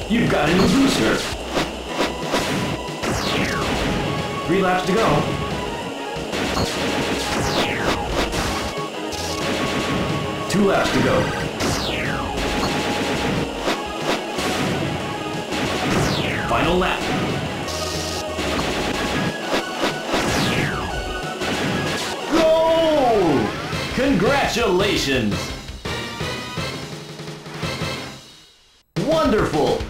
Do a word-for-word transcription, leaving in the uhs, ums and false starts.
You've got a new booster. Three laps to go. Two laps to go. Final lap. Go! Congratulations! Wonderful!